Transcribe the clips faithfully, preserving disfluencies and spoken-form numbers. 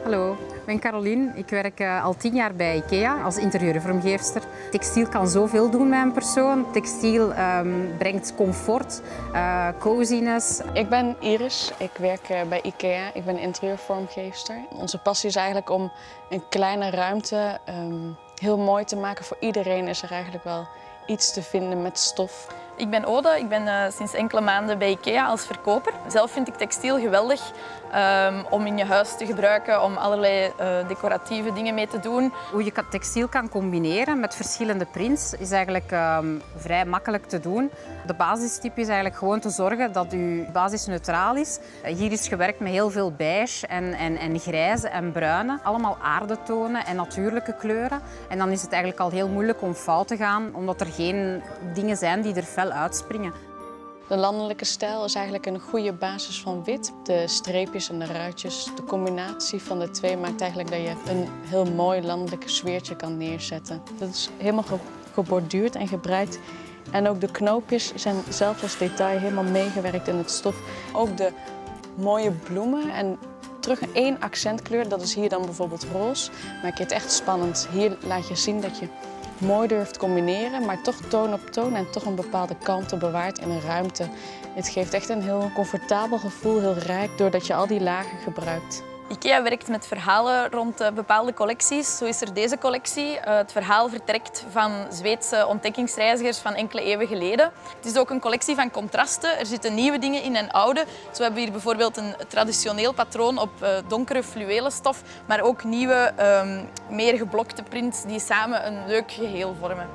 Hallo, ik ben Caroline. Ik werk uh, al tien jaar bij IKEA als interieurvormgeefster. Textiel kan zoveel doen met een persoon. Textiel um, brengt comfort, uh, coziness. Ik ben Iris, ik werk uh, bij IKEA. Ik ben interieurvormgeefster. Onze passie is eigenlijk om een kleine ruimte um, heel mooi te maken. Voor iedereen is er eigenlijk wel iets te vinden met stof. Ik ben Ode, ik ben uh, sinds enkele maanden bij IKEA als verkoper. Zelf vind ik textiel geweldig um, om in je huis te gebruiken, om allerlei uh, decoratieve dingen mee te doen. Hoe je textiel kan combineren met verschillende prints is eigenlijk um, vrij makkelijk te doen. De basistip is eigenlijk gewoon te zorgen dat je basis neutraal is. Hier is gewerkt met heel veel beige en, en, en grijze en bruine. Allemaal aardetonen en natuurlijke kleuren. En dan is het eigenlijk al heel moeilijk om fout te gaan, omdat er geen dingen zijn die er fel uitspringen. De landelijke stijl is eigenlijk een goede basis van wit. De streepjes en de ruitjes, de combinatie van de twee maakt eigenlijk dat je een heel mooi landelijk sfeertje kan neerzetten. Dat is helemaal ge geborduurd en gebreid. En ook de knoopjes zijn zelf als detail helemaal meegewerkt in het stof. Ook de mooie bloemen en terug één accentkleur, dat is hier dan bijvoorbeeld roze. Maak je het echt spannend. Hier laat je zien dat je mooi durft combineren, maar toch toon op toon en toch een bepaalde kalmte bewaart in een ruimte. Het geeft echt een heel comfortabel gevoel, heel rijk, doordat je al die lagen gebruikt. IKEA werkt met verhalen rond uh, bepaalde collecties. Zo is er deze collectie. Uh, het verhaal vertrekt van Zweedse ontdekkingsreizigers van enkele eeuwen geleden. Het is ook een collectie van contrasten. Er zitten nieuwe dingen in en oude. Zo hebben we hier bijvoorbeeld een traditioneel patroon op uh, donkere fluwelen stof, maar ook nieuwe, um, meer geblokte prints die samen een leuk geheel vormen.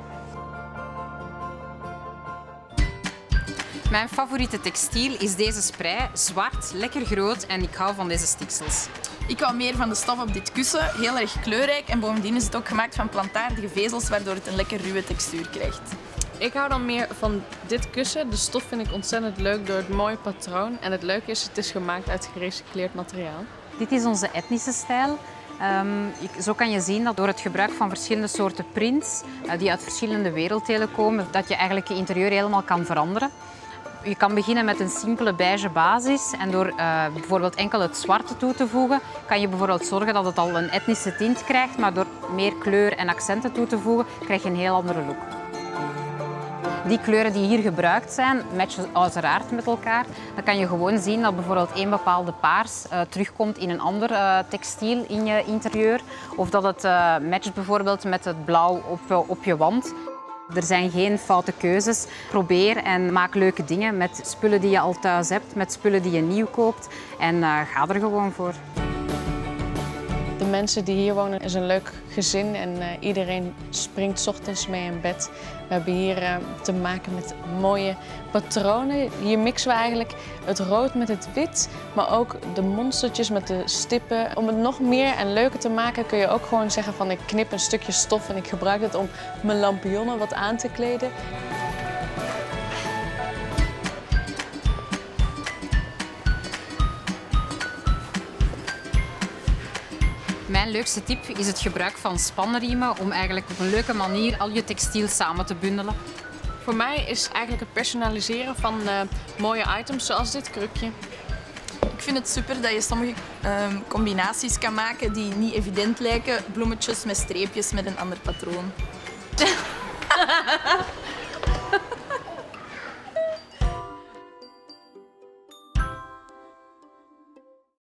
Mijn favoriete textiel is deze sprei. Zwart, lekker groot en ik hou van deze stiksels. Ik hou meer van de stof op dit kussen. Heel erg kleurrijk en bovendien is het ook gemaakt van plantaardige vezels, waardoor het een lekker ruwe textuur krijgt. Ik hou dan meer van dit kussen. De stof vind ik ontzettend leuk door het mooie patroon. En het leuke is, het is gemaakt uit gerecycleerd materiaal. Dit is onze etnische stijl. Um, ik, zo kan je zien dat door het gebruik van verschillende soorten prints, uh, die uit verschillende werelddelen komen, dat je eigenlijk je interieur helemaal kan veranderen. Je kan beginnen met een simpele beige basis en door uh, bijvoorbeeld enkel het zwarte toe te voegen, kan je bijvoorbeeld zorgen dat het al een etnische tint krijgt, maar door meer kleur en accenten toe te voegen, krijg je een heel andere look. Die kleuren die hier gebruikt zijn, matchen uiteraard met elkaar. Dan kan je gewoon zien dat bijvoorbeeld één bepaalde paars uh, terugkomt in een ander uh, textiel in je interieur. Of dat het uh, matcht bijvoorbeeld met het blauw op, uh, op je wand. Er zijn geen foute keuzes. Probeer en maak leuke dingen met spullen die je al thuis hebt, met spullen die je nieuw koopt. En uh, ga er gewoon voor. De mensen die hier wonen is een leuk gezin en uh, iedereen springt 's ochtends mee in bed. We hebben hier uh, te maken met mooie patronen. Hier mixen we eigenlijk het rood met het wit, maar ook de monstertjes met de stippen. Om het nog meer en leuker te maken kun je ook gewoon zeggen van ik knip een stukje stof en ik gebruik het om mijn lampionnen wat aan te kleden. Mijn leukste tip is het gebruik van spanriemen om eigenlijk op een leuke manier al je textiel samen te bundelen. Voor mij is eigenlijk het personaliseren van uh, mooie items zoals dit krukje. Ik vind het super dat je sommige um, combinaties kan maken die niet evident lijken. Bloemetjes met streepjes met een ander patroon.